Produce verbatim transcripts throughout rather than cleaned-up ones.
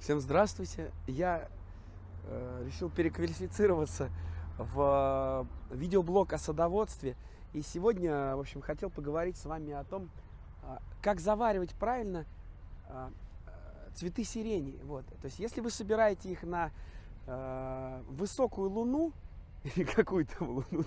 Всем здравствуйте. Я э, решил переквалифицироваться в э, видеоблог о садоводстве. И сегодня, в общем, хотел поговорить с вами о том, э, как заваривать правильно э, цветы сирени. Вот. То есть, если вы собираете их на э, высокую луну, или какую там луну,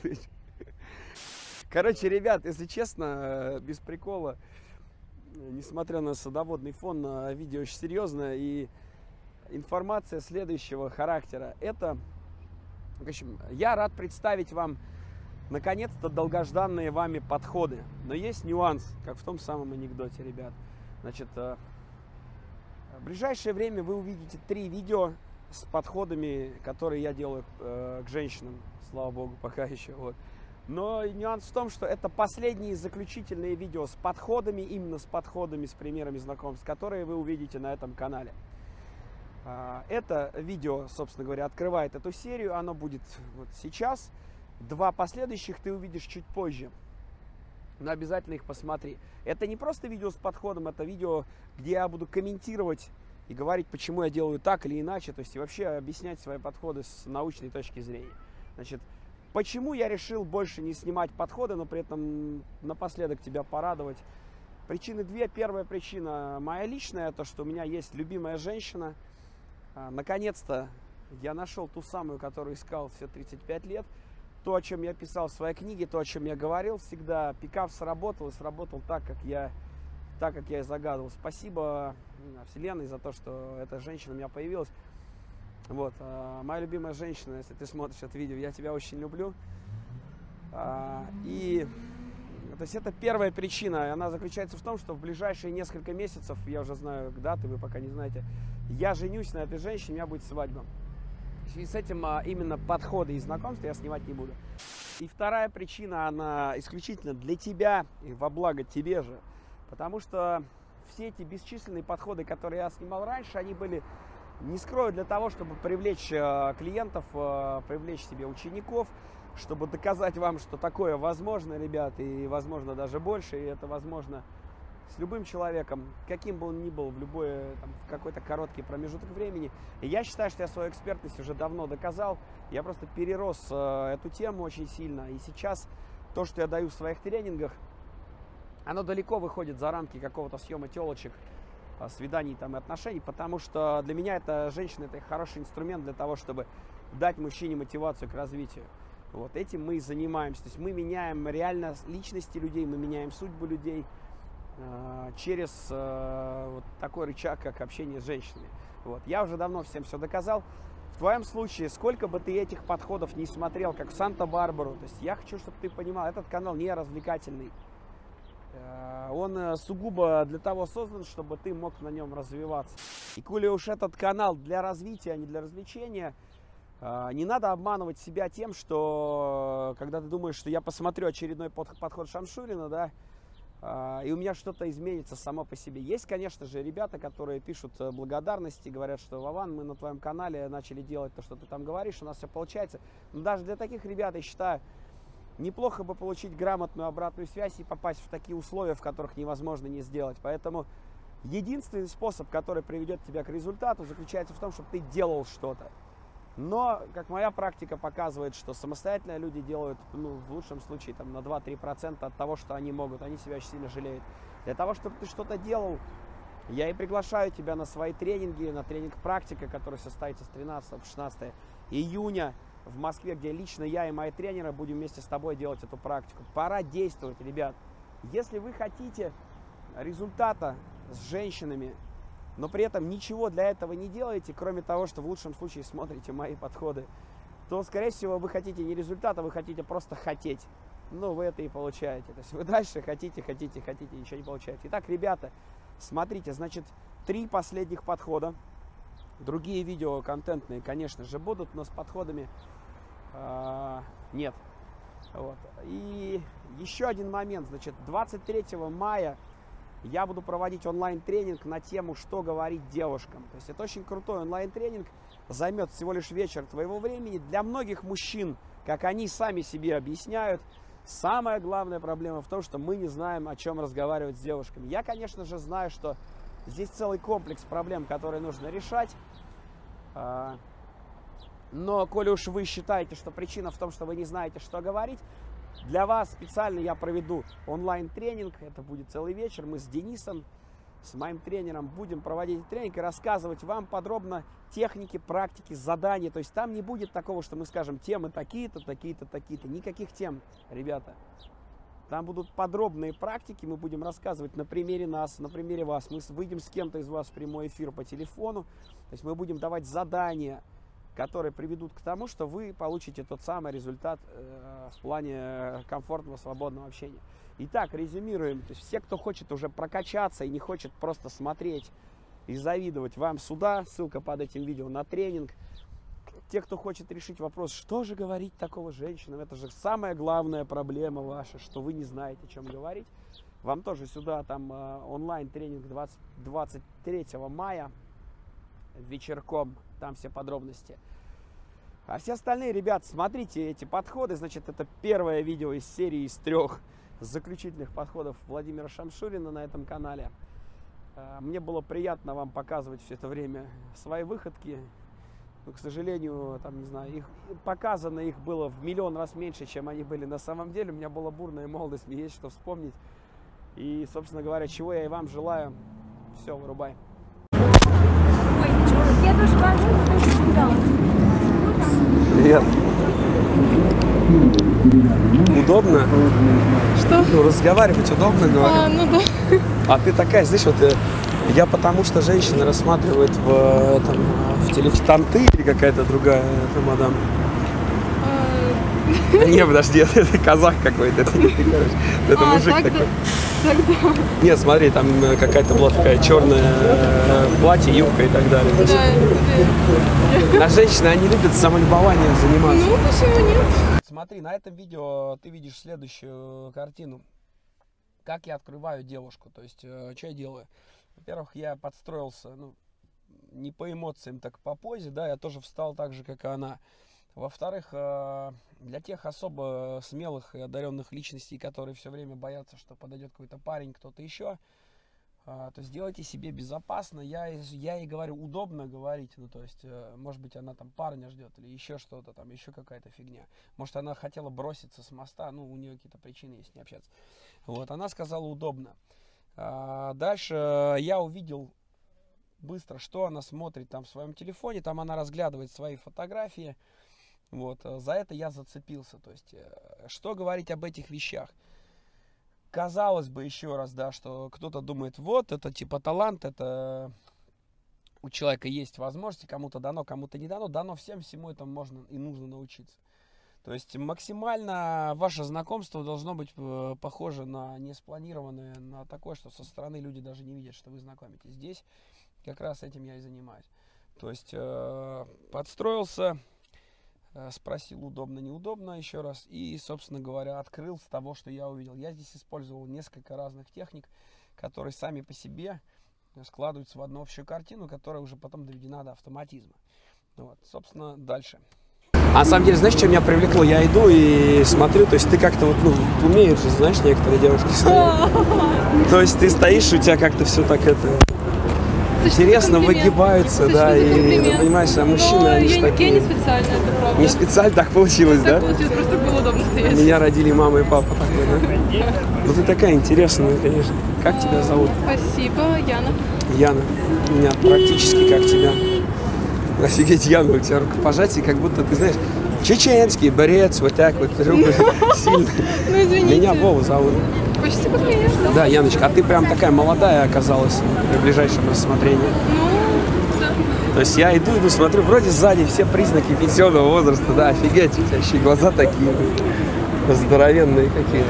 короче, ребят, если честно, без прикола, несмотря на садоводный фон, видео очень серьезное, и информация следующего характера. Это, в общем, я рад представить вам, наконец-то, долгожданные вами подходы. Но есть нюанс, как в том самом анекдоте, ребят. Значит, в ближайшее время вы увидите три видео с подходами, которые я делаю к женщинам, слава богу, пока еще. Вот. Но нюанс в том, что это последние заключительные видео с подходами, именно с подходами, с примерами знакомств, которые вы увидите на этом канале. Это видео, собственно говоря, открывает эту серию, оно будет вот сейчас. Два последующих ты увидишь чуть позже, но обязательно их посмотри. Это не просто видео с подходом, это видео, где я буду комментировать и говорить, почему я делаю так или иначе, то есть и вообще объяснять свои подходы с научной точки зрения. Значит, почему я решил больше не снимать подходы, но при этом напоследок тебя порадовать? Причины две. Первая причина моя личная, то, что у меня есть любимая женщина. Наконец-то я нашел ту самую, которую искал все тридцать пять лет. То, о чем я писал в своей книге, то, о чем я говорил всегда. Пикап сработал и сработал так, как я, так, как я и загадывал. Спасибо Вселенной за то, что эта женщина у меня появилась. Вот, а, моя любимая женщина, если ты смотришь это видео, я тебя очень люблю. А, и, то есть, это первая причина, она заключается в том, что в ближайшие несколько месяцев, я уже знаю даты, вы пока не знаете, я женюсь на этой женщине, у меня будет свадьба. В связи с этим а, именно подходы и знакомства я снимать не буду. И вторая причина, она исключительно для тебя и во благо тебе же, потому что все эти бесчисленные подходы, которые я снимал раньше, они были... Не скрою, для того, чтобы привлечь э, клиентов, э, привлечь себе учеников, чтобы доказать вам, что такое возможно, ребят, и возможно даже больше, и это возможно с любым человеком, каким бы он ни был, в любой, там, в какой-то короткий промежуток времени. И я считаю, что я свою экспертность уже давно доказал, я просто перерос э, эту тему очень сильно, и сейчас то, что я даю в своих тренингах, оно далеко выходит за рамки какого-то съема телочек, свиданий там, и отношений, потому что для меня эта женщина, это хороший инструмент для того, чтобы дать мужчине мотивацию к развитию. Вот этим мы и занимаемся. То есть мы меняем реально личности людей, мы меняем судьбу людей э, через э, вот такой рычаг, как общение с женщинами. Вот. Я уже давно всем все доказал. В твоем случае, сколько бы ты этих подходов не смотрел, как в Санта-Барбару, то есть я хочу, чтобы ты понимал, этот канал не развлекательный. Он сугубо для того создан, чтобы ты мог на нем развиваться. И коли уж этот канал для развития, а не для развлечения, не надо обманывать себя тем, что когда ты думаешь, что я посмотрю очередной подход Шамшурина, да, и у меня что-то изменится само по себе. Есть, конечно же, ребята, которые пишут благодарности, говорят, что Вован, мы на твоем канале начали делать то, что ты там говоришь, у нас все получается. Но даже для таких ребят, я считаю, неплохо бы получить грамотную обратную связь и попасть в такие условия, в которых невозможно не сделать. Поэтому единственный способ, который приведет тебя к результату, заключается в том, чтобы ты делал что-то. Но, как моя практика показывает, что самостоятельно люди делают, ну, в лучшем случае, там, на два-три процента от того, что они могут. Они себя очень сильно жалеют. Для того, чтобы ты что-то делал, я и приглашаю тебя на свои тренинги, на тренинг «Практика», который состоится с тринадцатого по шестнадцатое июня. В Москве, где лично я и мои тренеры будем вместе с тобой делать эту практику. Пора действовать, ребят. Если вы хотите результата с женщинами, но при этом ничего для этого не делаете, кроме того, что в лучшем случае смотрите мои подходы, то, скорее всего, вы хотите не результата, вы хотите просто хотеть. Ну, вы это и получаете. То есть вы дальше хотите, хотите, хотите, ничего не получаете. Итак, ребята, смотрите, значит, три последних подхода. Другие видео контентные, конечно же, будут, но с подходами э, нет. Вот. И еще один момент. Значит, двадцать третьего мая я буду проводить онлайн-тренинг на тему «Что говорить девушкам». То есть это очень крутой онлайн-тренинг, займет всего лишь вечер твоего времени. Для многих мужчин, как они сами себе объясняют, самая главная проблема в том, что мы не знаем, о чем разговаривать с девушками. Я, конечно же, знаю, что Здесь целый комплекс проблем, которые нужно решать. Но, коли уж вы считаете, что причина в том, что вы не знаете, что говорить, для вас специально я проведу онлайн-тренинг. Это будет целый вечер. Мы с Денисом, с моим тренером, будем проводить тренинг и рассказывать вам подробно техники, практики, задания. То есть там не будет такого, что мы скажем темы такие-то, такие-то, такие-то. Никаких тем, ребята. Там будут подробные практики, мы будем рассказывать на примере нас, на примере вас. Мы выйдем с кем-то из вас в прямой эфир по телефону. То есть мы будем давать задания, которые приведут к тому, что вы получите тот самый результат э, в плане комфортного, свободного общения. Итак, резюмируем. То есть все, кто хочет уже прокачаться и не хочет просто смотреть и завидовать вам сюда, ссылка под этим видео на тренинг. Те, кто хочет решить вопрос, что же говорить такого женщинам, это же самая главная проблема ваша, что вы не знаете, о чем говорить. Вам тоже сюда, там э, онлайн-тренинг двадцать третьего мая вечерком, там все подробности. А все остальные, ребят, смотрите эти подходы. Значит, это первое видео из серии из трех заключительных подходов Владимира Шамшурина на этом канале. Мне было приятно вам показывать все это время свои выходки. Но, к сожалению, там, не знаю, их показано их было в миллион раз меньше, чем они были на самом деле. У меня была бурная молодость, мне есть что вспомнить. И, собственно говоря, чего я и вам желаю. Все, вырубай. Привет. Удобно? Что? Ну, разговаривать удобно, говорю. А, ну да. А ты такая, знаешь, вот я потому что женщина рассматривает в, этом, в телефоне, там ты или какая-то другая эта мадам? А... Не, подожди, это казах какой-то, это не ты, короче, это а, мужик тогда... такой. Тогда... Нет, смотри, там какая-то была такая черная платье, юбка и так далее. Да, да. А женщины, они любят самолюбованием заниматься. Ну, почему нет? Смотри, на этом видео ты видишь следующую картину. Как я открываю девушку, то есть, что я делаю? Во-первых, я подстроился, ну, не по эмоциям, так по позе, да, я тоже встал так же, как и она. Во-вторых, для тех особо смелых и одаренных личностей, которые все время боятся, что подойдет какой-то парень, кто-то еще, то сделайте себе безопасно. Я, я ей говорю, удобно говорить, ну, то есть, может быть, она там парня ждет или еще что-то, там, еще какая-то фигня. Может, она хотела броситься с моста, ну, у нее какие-то причины есть не общаться. Вот, она сказала удобно. А дальше я увидел быстро, что она смотрит там в своем телефоне, там она разглядывает свои фотографии. Вот, за это я зацепился. То есть, что говорить об этих вещах? Казалось бы, еще раз, да, что кто-то думает, вот, это типа талант, это у человека есть возможности, кому-то дано, кому-то не дано, дано всем, всему этому можно и нужно научиться. То есть, максимально ваше знакомство должно быть похоже на неспланированное, на такое, что со стороны люди даже не видят, что вы знакомитесь. Здесь как раз этим я и занимаюсь. То есть, э, подстроился, э, спросил, удобно, неудобно, еще раз, и, собственно говоря, открыл с того, что я увидел. Я здесь использовал несколько разных техник, которые сами по себе складываются в одну общую картину, которая уже потом доведена до автоматизма. Вот, собственно, дальше. А на самом деле, знаешь, что меня привлекло? Я иду и смотрю, то есть ты как-то вот, ну, умеешь же, знаешь, некоторые девушки стоят. То есть ты стоишь, у тебя как-то все так это... Интересно выгибаются, да, и, ну, понимаешь, а мужчины, они же такие... Я не специально, это правда. Не специально так получилось, да? Так получилось, просто было удобно стоять. Меня родили мама и папа такой, да? Ну ты такая интересная, конечно. Как тебя зовут? Спасибо, Яна. Яна. У меня практически как тебя. Офигеть, Яна, у тебя рукопожатие, как будто, ты знаешь, чеченский борец, вот так вот, руку сильно. Ну, извините. Меня Вова зовут. Почти как меня, да. Да, Яночка, а ты прям такая молодая оказалась при ближайшем рассмотрении. Ну, да. То есть я иду, иду, смотрю, вроде сзади все признаки пенсионного возраста, да, офигеть, у тебя еще и глаза такие здоровенные какие-то.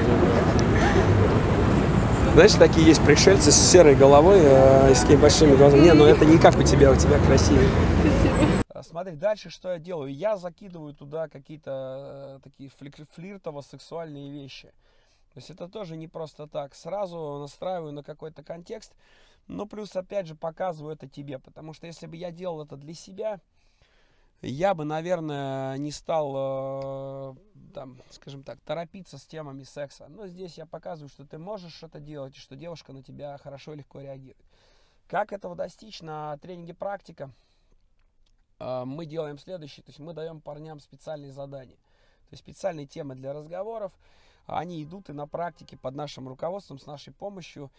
Знаешь, такие есть пришельцы с серой головой э, и с такими большими глазами. Не, ну это не как у тебя, у тебя красивее. Спасибо. Смотри, дальше что я делаю? Я закидываю туда какие-то э, такие флиртово-сексуальные вещи. То есть это тоже не просто так. Сразу настраиваю на какой-то контекст, но плюс опять же показываю это тебе. Потому что если бы я делал это для себя, я бы, наверное, не стал, э, там, скажем так, торопиться с темами секса. Но здесь я показываю, что ты можешь это делать, и что девушка на тебя хорошо и легко реагирует. Как этого достичь на тренинге «Практика»? Мы делаем следующее, то есть мы даем парням специальные задания, то есть специальные темы для разговоров. Они идут и на практике под нашим руководством, с нашей помощью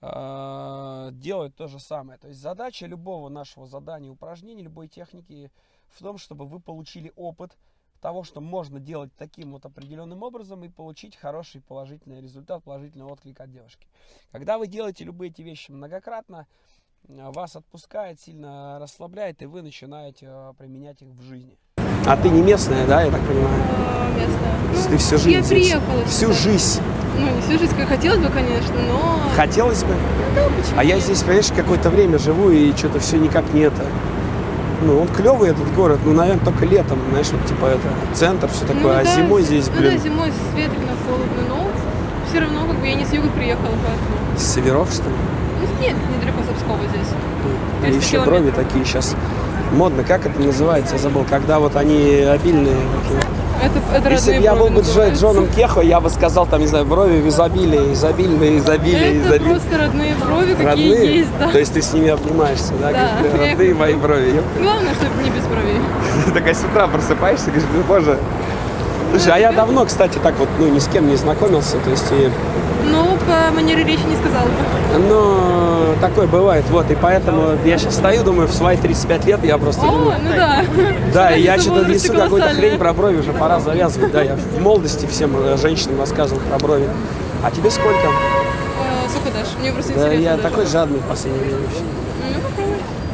э, делают то же самое. То есть задача любого нашего задания, упражнения, любой техники в том, чтобы вы получили опыт того, что можно делать таким вот определенным образом и получить хороший положительный результат, положительный отклик от девушки. Когда вы делаете любые эти вещи многократно, вас отпускает, сильно расслабляет, и вы начинаете э, применять их в жизни. А ты не местная, да, я так понимаю? А, местная. Ну, ты всю жизнь я здесь? приехала Всю сюда. жизнь? Ну, не всю жизнь, как хотелось бы, конечно, но... Хотелось бы? Да, почему? А я здесь, понимаешь, какое-то время живу, и что-то все никак не это. Ну, он клевый, этот город, ну, наверное, только летом, знаешь, вот типа это, центр, все такое, ну, а да, зимой здесь, ну, блин... да, зимой ветрено, холодно, но все равно, как бы, я не с юга приехала, поэтому... С северов, что ли? Ну, нет, недалеко с Пскова здесь. И еще брови такие сейчас модно, как это называется, я забыл, когда вот они обильные такие. Это, это Если бы я был бы Джо, Джоном Кехо, я бы сказал, там, не знаю, брови в изобилии, изобильные, изобилие, это изобилие. просто родные брови, какие Родные? есть, да. То есть ты с ними обнимаешься, да? Да. Говоришь, бля, родные мои брови. ёпта. Главное, чтобы не без бровей. Ты такая с утра просыпаешься, говоришь, ну, боже. Слушай, а я давно, кстати, так вот, ну, ни с кем не знакомился, то есть и... Ну, по манере речи не сказала бы. Ну, такое бывает, вот, и поэтому я сейчас стою, думаю, в свои тридцать пять лет я просто... О, думаю, ну да. да, и я Разница в что-то возрасте несу какую-то колоссальная. хрень про брови, уже пора завязывать, да, я в молодости всем э, женщинам рассказывал про брови. А тебе сколько? Э, Сколько дашь? Мне просто Да, интересно. я даже. такой жадный в последнее время. Ну, попробуй.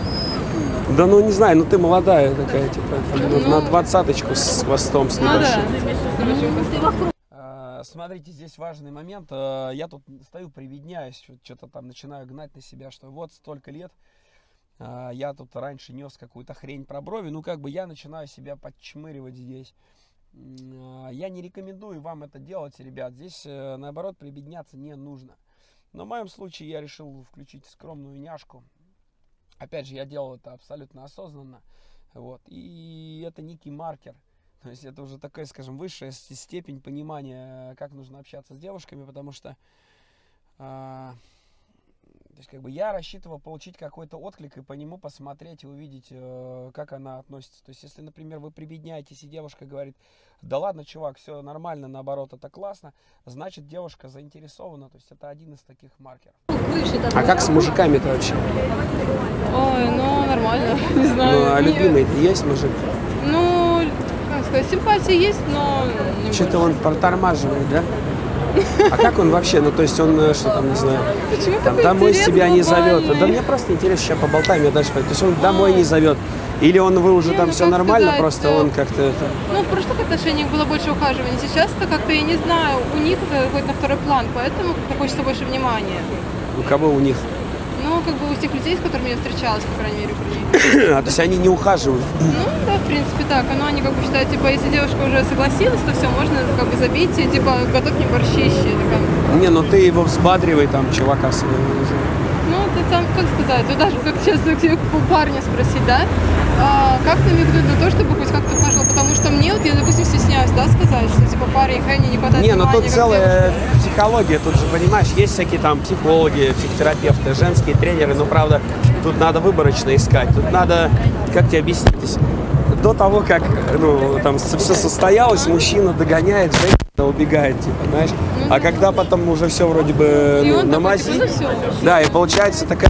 Да ну не знаю, ну ты молодая такая, типа, там, Ну, на двадцаточку с хвостом, с Ну да. небольшим. Смотрите, здесь важный момент. А, Я тут стою, приведняюсь, что-то там начинаю гнать на себя, что вот столько лет а, я тут раньше нес какую-то хрень про брови, ну как бы я начинаю себя подчмыривать здесь. М, а, Я не рекомендую вам это делать, ребят. Здесь, э, наоборот, прибедняться не нужно. Но в моем случае я решил включить скромную няшку. Опять же, я делал это абсолютно осознанно. Вот. И это некий маркер. То есть это уже такая, скажем, высшая с- степень понимания, как нужно общаться с девушками, потому что а, то есть, как бы я рассчитывал получить какой-то отклик и по нему посмотреть и увидеть, э, как она относится. То есть, если, например, вы прибедняетесь, и девушка говорит, да ладно, чувак, все нормально, наоборот, это классно, значит, девушка заинтересована. То есть, это один из таких маркеров. А как с мужиками-то вообще? Ой, ну, нормально, не знаю. Ну, а Не- любимый-то есть мужик? Ну, как сказать, симпатия есть, но... не Что-то больше. он протормаживает, да? А как он вообще? Ну, то есть он, э, что там, не знаю, Почему там, такой домой интерес себя не зовет. глобальный? Да мне просто интересно, сейчас поболтаем, я дальше пойду. То есть он домой не зовет. Или он, вы уже Не, там ну, все как нормально, сказать, просто э, он как-то это... Ну, в прошлых отношениях было больше ухаживания. Сейчас-то как-то, я не знаю, у них это выходит на второй план, поэтому как-то хочется больше внимания. У кого у них? Ну, как бы у тех людей, с которыми я встречалась, по крайней мере, при ней. А, то есть они не ухаживают. Ну, да, в принципе, так. Но они как бы считают, типа, если девушка уже согласилась, то все, можно как бы забить и, типа, готовь мне борщище. Такая. Не, ну ты его взбадривай, там, чувака своего. не знаю. Ну, это сам, как сказать, вот даже как сейчас у парня спросить, да, а, как намекнуть на то, чтобы хоть как-то ухаживал, потому что мне, вот я, допустим, стесняюсь, да, сказать, что, типа, парень, Хэни не хватает Не, ну внимания, тут как целая девушка. психология, тут же, понимаешь, есть всякие там психологи, психотерапевты, женские тренеры, но, правда, тут надо выборочно искать, тут надо, как тебе объяснить, то есть до того, как, ну, там, все состоялось, мужчина догоняет, женщина убегает, типа, знаешь, а когда потом уже все вроде бы И ну, он на такой, мази, типа, ну всё. да, и получается такая,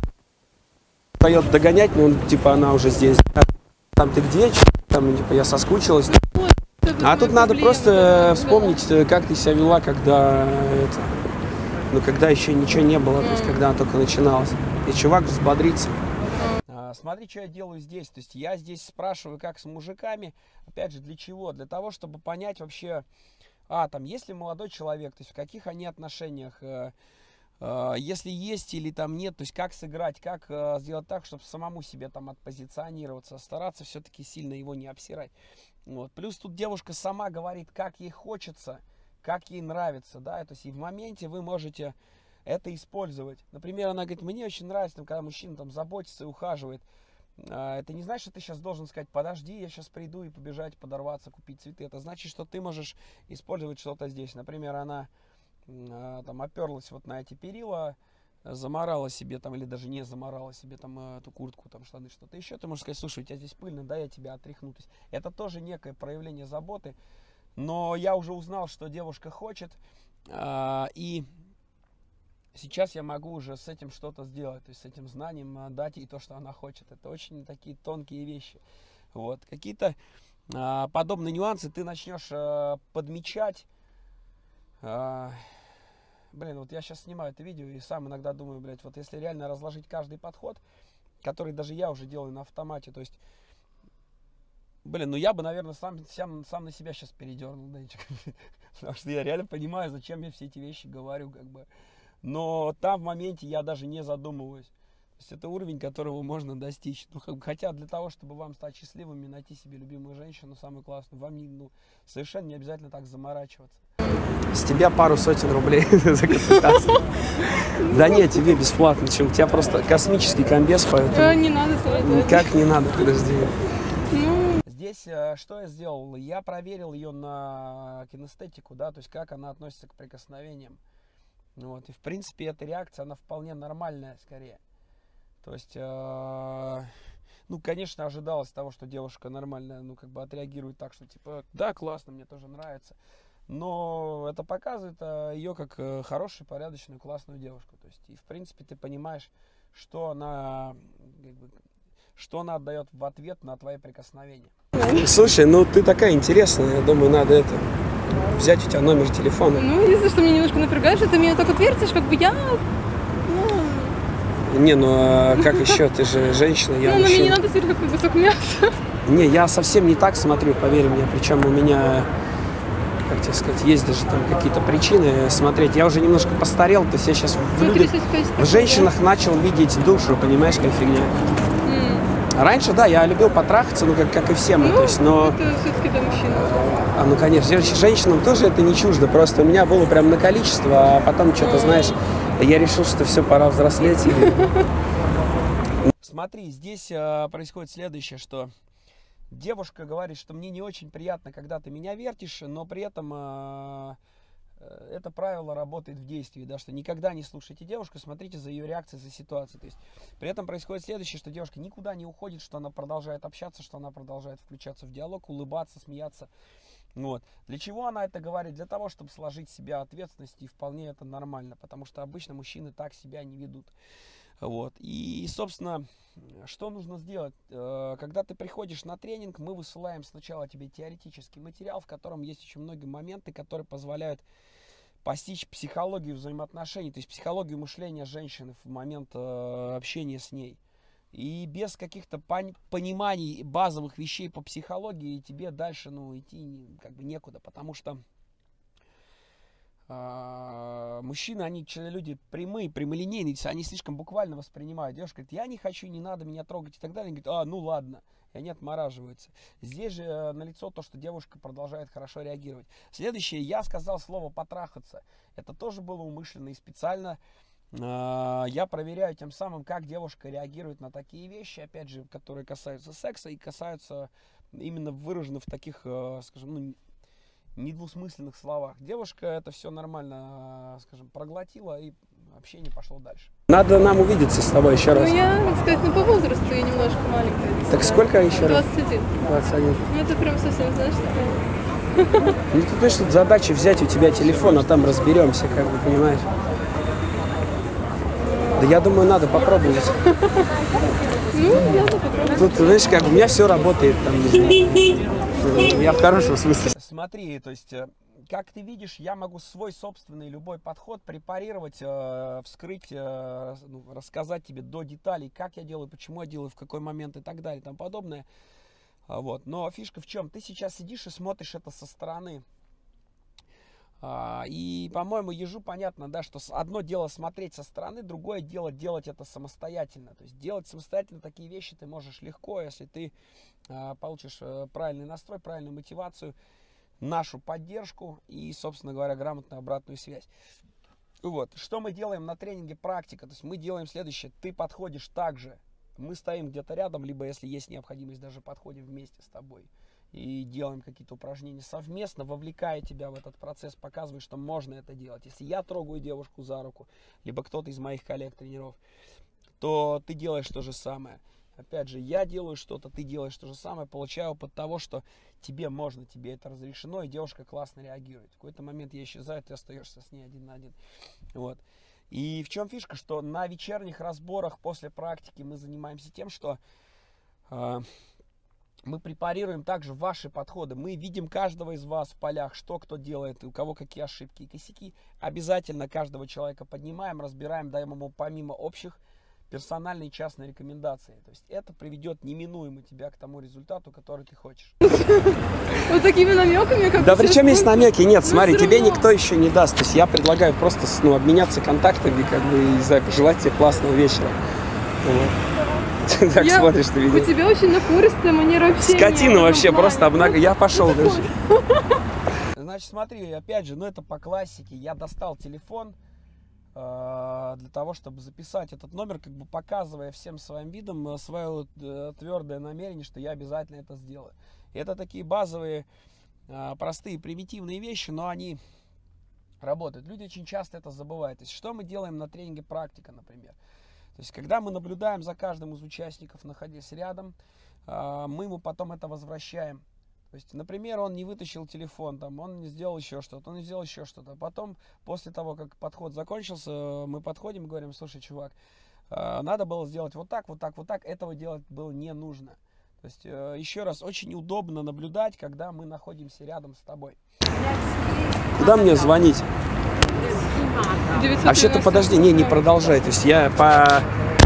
дает догонять, ну, типа, она уже здесь, там, ты где, чё, там, типа, я соскучилась. Это А тут мои надо проблемы, просто да. вспомнить, э, как ты себя вела, когда это, ну, когда еще ничего не было, то есть когда она только начиналась. И чувак взбодрится. А, смотри, что я делаю здесь. То есть я здесь спрашиваю, как с мужиками. Опять же, для чего? Для того, чтобы понять вообще, а, там, есть ли молодой человек, то есть в каких они отношениях, э, э, если есть или там нет, то есть как сыграть, как э, сделать так, чтобы самому себе там отпозиционироваться, стараться все-таки сильно его не обсирать. Вот. Плюс тут девушка сама говорит, как ей хочется, как ей нравится, да, то есть и в моменте вы можете это использовать. Например, она говорит, мне очень нравится, там, когда мужчина там заботится и ухаживает. А, это не значит, что ты сейчас должен сказать, подожди, я сейчас приду и побежать, подорваться, купить цветы. Это значит, что ты можешь использовать что-то здесь. Например, она а, там оперлась вот на эти перила, заморала себе там, или даже не заморала себе там эту куртку, там штаны, что-то еще, ты можешь сказать: слушай, у тебя здесь пыльно, да, я тебя отряхну. То есть это тоже некое проявление заботы, но я уже узнал, что девушка хочет, э, и сейчас я могу уже с этим что-то сделать, то есть с этим знанием дать ей то, что она хочет. Это очень такие тонкие вещи. Вот. Какие-то э, подобные нюансы ты начнешь э, подмечать. Э, блин, вот я сейчас снимаю это видео и сам иногда думаю, блядь, вот если реально разложить каждый подход, который даже я уже делаю на автомате, то есть, блин, ну я бы, наверное, сам, сам, сам на себя сейчас передернул, да, потому что я реально понимаю, зачем я все эти вещи говорю, как бы. Но там в моменте я даже не задумываюсь. То есть это уровень, которого можно достичь. Ну, хотя для того, чтобы вам стать счастливыми, найти себе любимую женщину, самую классную, вам не, ну, совершенно не обязательно так заморачиваться. С тебя пару сотен рублей за консультацию. Да нет, тебе бесплатно. У тебя просто космический комбез, поэтому... Не надо тоже. Никак не надо, подожди. Здесь что я сделал? Я проверил ее на кинестетику, да, то есть как она относится к прикосновениям. Вот, и в принципе эта реакция, она вполне нормальная скорее. То есть, э, ну, конечно, ожидалось того, что девушка нормально, ну, как бы отреагирует так, что типа, да, классно, мне тоже нравится. Но это показывает э, ее как э, хорошую, порядочную, классную девушку. То есть, и в принципе ты понимаешь, что она, как бы, что она отдает в ответ на твои прикосновения. Слушай, ну ты такая интересная, я думаю, надо это взять у тебя номер телефона. Ну, единственное, что меня немножко напрягает, что ты меня так вот вертишь, как бы я... Ну... Не, ну а как еще? Ты же женщина, я Ну, но мужчина. мне не надо смотреть, как кусок мяса. Не, я совсем не так смотрю, поверь мне. Причем у меня, как тебе сказать, есть даже там какие-то причины смотреть. Я уже немножко постарел, то есть я сейчас в, людях, в женщинах начал видеть душу, понимаешь, какая фигня. Раньше, да, я любил потрахаться, ну, как, как и все мы, Ну, то есть, но... это все-таки да, мужчина. А, ну, конечно, женщинам тоже это не чуждо, просто у меня было прям на количество, а потом что-то, знаешь, я решил, что все, пора взрослеть. И... Смотри, здесь э, происходит следующее, что девушка говорит, что мне не очень приятно, когда ты меня вертишь, но при этом... Э, это правило работает в действии, да, что никогда не слушайте девушку, смотрите за ее реакцией, за ситуацией. То есть при этом происходит следующее, что девушка никуда не уходит, что она продолжает общаться, что она продолжает включаться в диалог, улыбаться, смеяться. Вот. Для чего она это говорит? Для того, чтобы сложить с себя ответственность, и вполне это нормально, потому что обычно мужчины так себя не ведут. Вот. И, собственно, что нужно сделать? Когда ты приходишь на тренинг, мы высылаем сначала тебе теоретический материал, в котором есть очень многие моменты, которые позволяют постичь психологию взаимоотношений, то есть психологию мышления женщины в момент общения с ней. И без каких-то пониманий базовых вещей по психологии тебе дальше, ну, идти как бы некуда, потому что Uh, мужчины, они люди прямые, прямолинейные, они слишком буквально воспринимают. Девушка говорит, я не хочу, не надо меня трогать и так далее. Они говорят, а, ну ладно, и они отмораживаются. Здесь же uh, налицо то, что девушка продолжает хорошо реагировать. Следующее, я сказал слово потрахаться. Это тоже было умышленно и специально. Uh, я проверяю тем самым, как девушка реагирует на такие вещи, опять же, которые касаются секса и касаются именно выражены в таких, uh, скажем, ну, недвусмысленных словах. Девушка это все нормально, скажем, проглотила, и общение пошло дальше. Надо нам увидеться с тобой еще раз. Ну, я, так сказать, ну, по возрасту я немножко маленькая. Так сколько еще раз? двадцать один. двадцать один. Ну, это прям совсем, знаешь, такое. Ну, ты знаешь, тут задача взять у тебя телефон, а там разберемся, как бы, понимаешь? Да я думаю, надо попробовать. Ну, надо попробовать. Тут, знаешь, как у меня все работает, там, не знаю. Я в хорошем смысле. Смотри, то есть, как ты видишь, я могу свой собственный любой подход препарировать, э, вскрыть, э, ну, рассказать тебе до деталей, как я делаю, почему я делаю, в какой момент и так далее и тому подобное. Вот. Но фишка в чем? Ты сейчас сидишь и смотришь это со стороны. И, по-моему, ежу понятно, да, что одно дело смотреть со стороны, другое дело делать это самостоятельно. То есть делать самостоятельно такие вещи ты можешь легко, если ты а, получишь правильный настрой, правильную мотивацию, нашу поддержку и, собственно говоря, грамотную обратную связь. Вот. Что мы делаем на тренинге практика? То есть мы делаем следующее. Ты подходишь так же, мы стоим где-то рядом, либо, если есть необходимость, даже подходим вместе с тобой. и делаем какие-то упражнения совместно, вовлекая тебя в этот процесс, показывая, что можно это делать. Если я трогаю девушку за руку, либо кто-то из моих коллег-тренеров, то ты делаешь то же самое. Опять же, я делаю что-то, ты делаешь то же самое, получаю опыт того, что тебе можно, тебе это разрешено, и девушка классно реагирует. В какой-то момент я исчезаю, ты остаешься с ней один на один. Вот. И в чем фишка, что на вечерних разборах после практики мы занимаемся тем, что э, мы препарируем также ваши подходы. Мы видим каждого из вас в полях, что кто делает, у кого какие ошибки и косяки. Обязательно каждого человека поднимаем, разбираем, даем ему помимо общих персональные частные рекомендации. То есть это приведет неминуемо тебя к тому результату, который ты хочешь. Вот такими намеками, как Да причем есть намеки? Нет, смотри, тебе равно. никто еще не даст. То есть я предлагаю просто ну, обменяться контактами, как бы, и за пожелать тебе классного вечера. Вот. Так Я- смотришь на У видео. тебя очень напористая манера общения. Скотина вообще, Ну, просто ладно. обнаг... Я пошел Ну, даже. Значит, смотри, опять же, ну это по классике. Я достал телефон э, для того, чтобы записать этот номер, как бы показывая всем своим видом э, свое э, твердое намерение, что я обязательно это сделаю. И это такие базовые, э, простые, примитивные вещи, но они работают. Люди очень часто это забывают. То есть, что мы делаем на тренинге практика, например? То есть, когда мы наблюдаем за каждым из участников, находясь рядом, э, мы ему потом это возвращаем. То есть, например, он не вытащил телефон, там, он не сделал еще что-то, он не сделал еще что-то. Потом, после того, как подход закончился, мы подходим и говорим: слушай, чувак, э, надо было сделать вот так, вот так, вот так, этого делать было не нужно. То есть, э, еще раз, очень удобно наблюдать, когда мы находимся рядом с тобой. Куда мне звонить? девятьсот Вообще-то девяносто. подожди, не, не продолжай. То есть я по...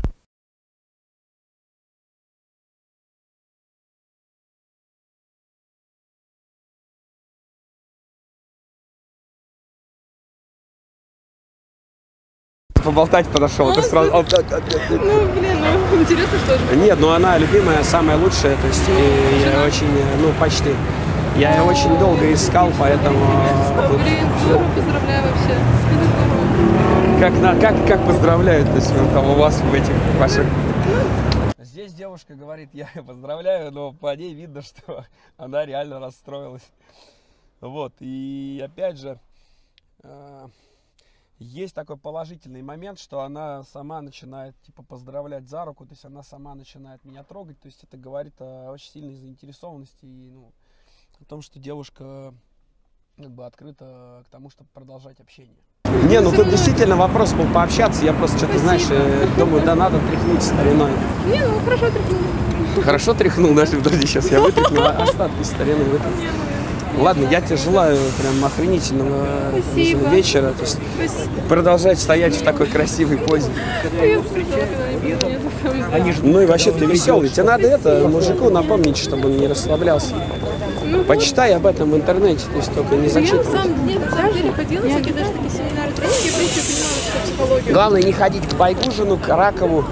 Поболтать подошел, ты сразу... Ну, блин, ну, интересно, что же. Нет, ну она любимая, самая лучшая, то есть и я очень, ну почти. Я ее очень долго искал, поэтому... э, Блин, здорово, поздравляю вообще. Спасибо, здорово. Как, на, как, как поздравляют, то есть ну, там у вас в этих ваших... Здесь девушка говорит: я поздравляю, но по ней видно, что она реально расстроилась. Вот, и опять же, э, есть такой положительный момент, что она сама начинает, типа, поздравлять за руку, то есть она сама начинает меня трогать, то есть это говорит о очень сильной заинтересованности и, ну, о том, что девушка, как бы, открыта к тому, чтобы продолжать общение. Не, ну тут действительно вопрос был пообщаться, я просто что-то, знаешь, э, думаю, да надо тряхнуть стариной. Не, ну хорошо тряхнула. Хорошо тряхнул, даже подожди, сейчас я вытряхну, а остатки старины вытряхну. Ладно, я тебе желаю прям охренительного не знаю, вечера, то есть Спасибо. продолжать стоять в такой красивой позе. Я сказала, когда не пью, мне это самое. Они же, ну и вообще ты веселый, тебе надо это мужику напомнить, чтобы он не расслаблялся. Ну, Почитай об этом в интернете, то есть только не я на зачитывай. самом деле, на самом деле ходила, всякие даже такие семинары, тренинги, я, в принципе, понимала, что психология. Главное не ходить к Байгужину, к Ракову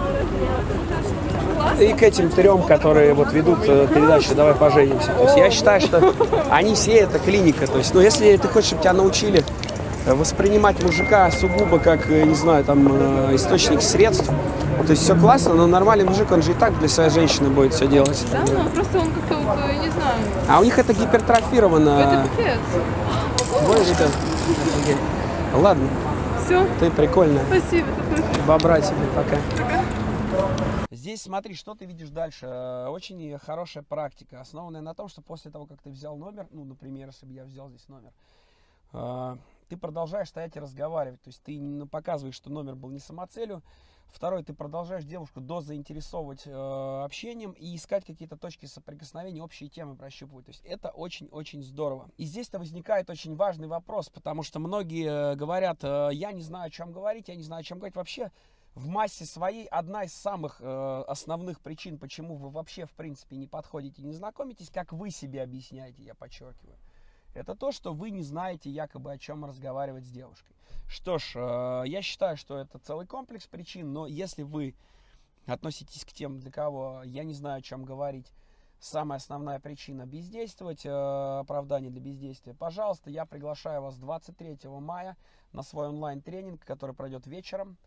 и к этим трем, которые вот ведут э, передачу «Давай поженимся». То есть я считаю, что они все это клиника. То есть, ну, если ты хочешь, чтобы тебя научили воспринимать мужика сугубо как, э, не знаю, там, э, источник средств, то есть все классно, но нормальный мужик, он же и так для своей женщины будет все делать. Да, ну просто он как-то вот, я не знаю, А у них это гипертрофировано. это пипец. Ой, ребят. Ладно, Все, ты прикольная. спасибо. Такой. Бобра тебе, пока. Здесь смотри, что ты видишь дальше. Э, Очень хорошая практика, основанная на том, что после того, как ты взял номер, ну, например, если бы я взял здесь номер, э, ты продолжаешь стоять и разговаривать. То есть ты не показываешь, что номер был не самоцелью. Второй, ты продолжаешь девушку дозаинтересовывать э, общением и искать какие-то точки соприкосновения, общие темы прощупывать. То есть это очень-очень здорово. И здесь-то возникает очень важный вопрос, потому что многие говорят: э, я не знаю, о чем говорить, я не знаю, о чем говорить. Вообще, в массе своей одна из самых э, основных причин, почему вы вообще, в принципе, не подходите, не знакомитесь, как вы себе объясняете, я подчеркиваю, это то, что вы не знаете якобы, о чем разговаривать с девушкой. Что ж, э, я считаю, что это целый комплекс причин, но если вы относитесь к тем, для кого я не знаю, о чем говорить, самая основная причина бездействовать, э, оправдание для бездействия, пожалуйста, я приглашаю вас двадцать третьего мая на свой онлайн-тренинг, который пройдет вечером.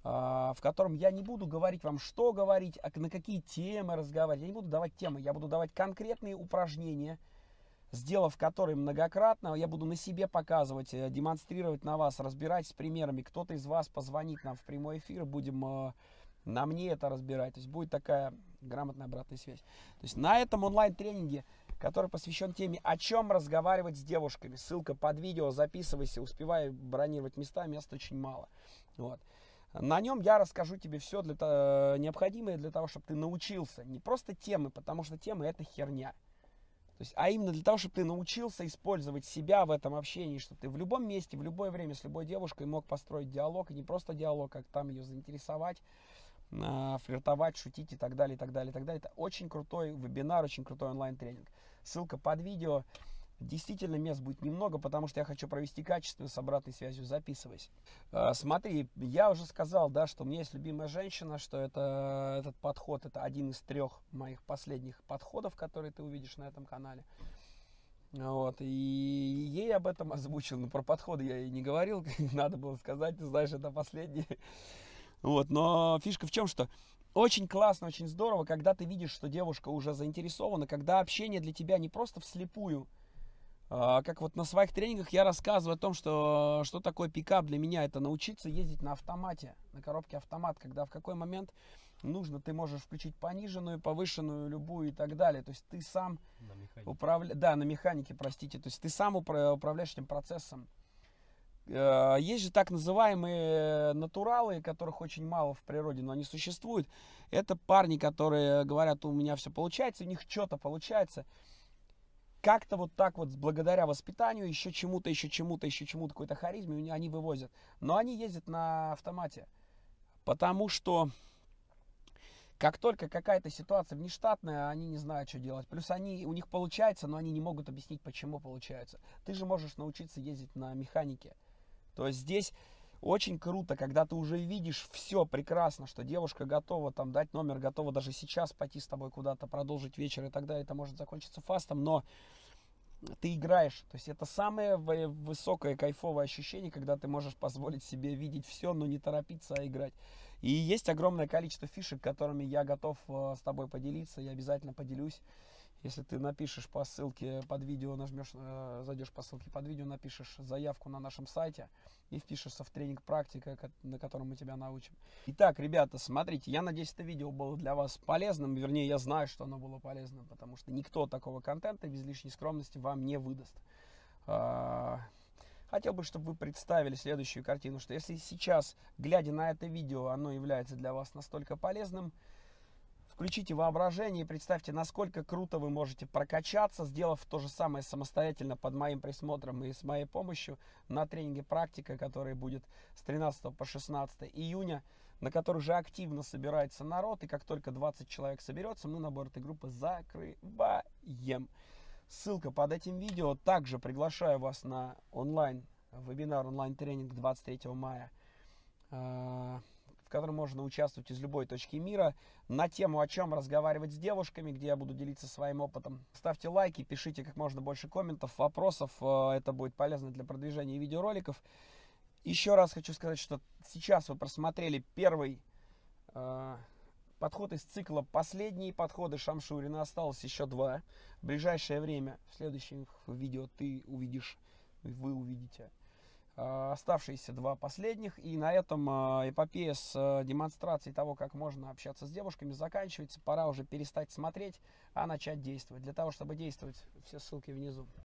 в котором я не буду говорить вам, что говорить, а на какие темы разговаривать. Я не буду давать темы, я буду давать конкретные упражнения, сделав которые многократно, я буду на себе показывать, демонстрировать на вас, разбирать с примерами. Кто-то из вас позвонит нам в прямой эфир, будем на мне это разбирать. То есть будет такая грамотная обратная связь. То есть на этом онлайн-тренинге, который посвящен теме, о чем разговаривать с девушками. Ссылка под видео, записывайся, успевай бронировать места, мест очень мало. Вот. На нем я расскажу тебе все для, необходимое для того, чтобы ты научился. Не просто темы, потому что темы это херня. То есть, а именно для того, чтобы ты научился использовать себя в этом общении, чтобы ты в любом месте, в любое время с любой девушкой мог построить диалог, и не просто диалог, как там ее заинтересовать, флиртовать, шутить и так далее, и так далее, и так далее. Это очень крутой вебинар, очень крутой онлайн-тренинг. Ссылка под видео. Действительно, мест будет немного, потому что я хочу провести качественно с обратной связью. Записывайся. Смотри, я уже сказал, да, что у меня есть любимая женщина, что это, этот подход, это один из трех моих последних подходов, которые ты увидишь на этом канале. Вот, и ей об этом озвучил, но про подходы я ей не говорил, надо было сказать, ты знаешь, это последнее. Вот, но фишка в чем, что очень классно, очень здорово, когда ты видишь, что девушка уже заинтересована, когда общение для тебя не просто вслепую, а, как вот на своих тренингах я рассказываю о том, что, что такое пикап для меня, это научиться ездить на автомате, на коробке автомат, когда в какой момент нужно, ты можешь включить пониженную, повышенную, любую и так далее, то есть ты сам управляешь, да, на механике, простите, то есть ты сам управ... управляешь этим процессом. Есть же так называемые натуралы, которых очень мало в природе, но они существуют. Это парни, которые говорят, у меня все получается, у них что-то получается. Как-то вот так вот, благодаря воспитанию, еще чему-то, еще чему-то, еще чему-то, какой-то харизме, они вывозят. Но они ездят на автомате, потому что как только какая-то ситуация внештатная, они не знают, что делать. Плюс они, у них получается, но они не могут объяснить, почему получается. Ты же можешь научиться ездить на механике. То есть здесь очень круто, когда ты уже видишь все прекрасно, что девушка готова там дать номер, готова даже сейчас пойти с тобой куда-то, продолжить вечер и так далее. Это может закончиться фастом, но ты играешь. То есть это самое высокое кайфовое ощущение, когда ты можешь позволить себе видеть все, но не торопиться, а играть. И есть огромное количество фишек, которыми я готов с тобой поделиться. Я обязательно поделюсь. Если ты напишешь по ссылке под видео, нажмешь, зайдешь по ссылке под видео, напишешь заявку на нашем сайте и впишешься в тренинг практика, на котором мы тебя научим. Итак, ребята, смотрите, я надеюсь, это видео было для вас полезным. Вернее, я знаю, что оно было полезным, потому что никто такого контента без лишней скромности вам не выдаст. Хотел бы, чтобы вы представили следующую картину, что если сейчас, глядя на это видео, оно является для вас настолько полезным, включите воображение и представьте, насколько круто вы можете прокачаться, сделав то же самое самостоятельно под моим присмотром и с моей помощью на тренинге «Практика», который будет с тринадцатого по шестнадцатое июня, на который уже активно собирается народ. И как только двадцать человек соберется, мы набор этой группы закрываем. Ссылка под этим видео. Также приглашаю вас на онлайн-вебинар, онлайн-тренинг двадцать третьего мая. В котором можно участвовать из любой точки мира, на тему, о чем разговаривать с девушками, где я буду делиться своим опытом. Ставьте лайки, пишите как можно больше комментов, вопросов, это будет полезно для продвижения видеороликов. Еще раз хочу сказать, что сейчас вы просмотрели первый э, подход из цикла «Последние подходы Шамшурина». Осталось еще два. В ближайшее время, в следующем видео ты увидишь, вы увидите оставшиеся два последних, и на этом эпопея с демонстрацией того, как можно общаться с девушками, заканчивается. Пора уже перестать смотреть, а начать действовать. Для того, чтобы действовать, все ссылки внизу.